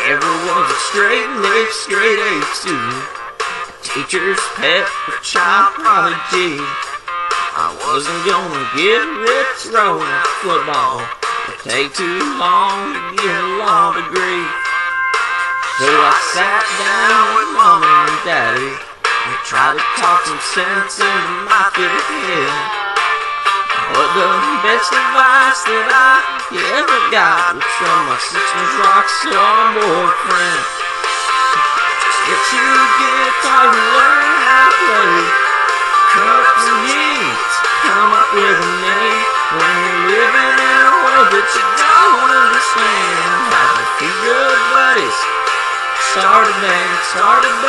Everyone's a straight laced, straight A's too. Teacher's pet, a child prodigy. I wasn't gonna get rich throwing football. It'd take too long to get a law degree. So I sat down with Mom and Daddy and tried to talk some sense into my good head. But the best advice that I ever got was from my 6-inch rock star boyfriend. Get your guitar and learn how to play. Cut up some jeans, come up with a name. When you're living in a world that you don't understand, have a few good buddies, start a band, start a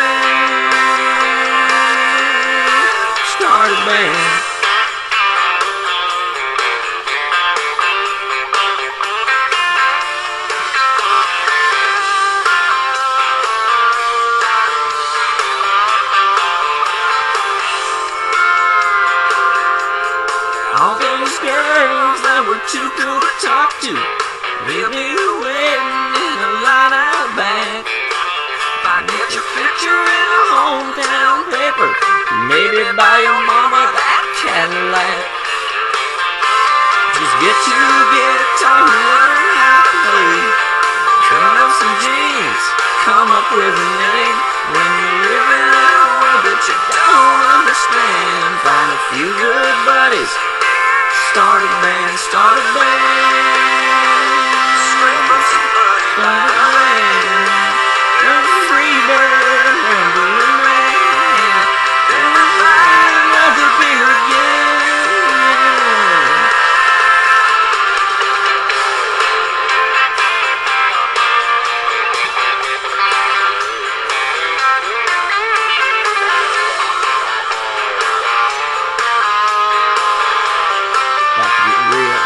band, start a band. All those girls that were too cool to talk to, they'll be waiting in a line out back. If I get your picture in a hometown paper, maybe buy your mama that Cadillac. Just get your guitar and learn how to play. Cut up some jeans, come up with a name. When you're living in a world that you don't understand, find a few good buddies, start a band, start a band, start a band. You're a free bird, remember the man. Gonna find another beer again. About to get real.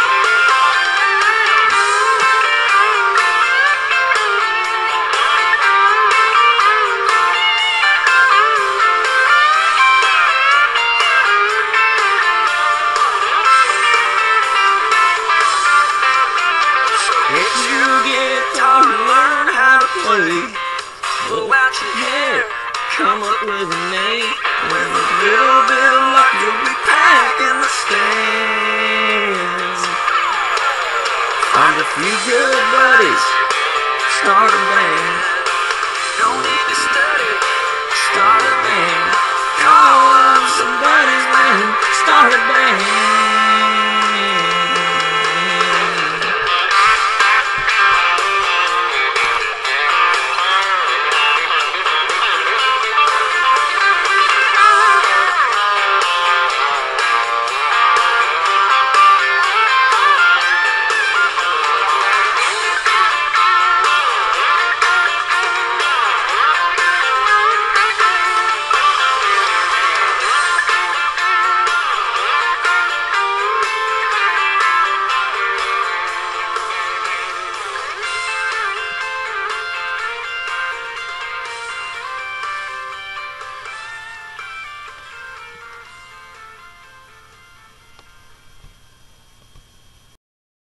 Get your guitar and learn how to play. Pull out your hair, come up with a name. With a little bit of luck, you'll be packing the stands. Find a few good buddies, start a band. Don't need to study, start a band. Call up some buddies, man, start a band.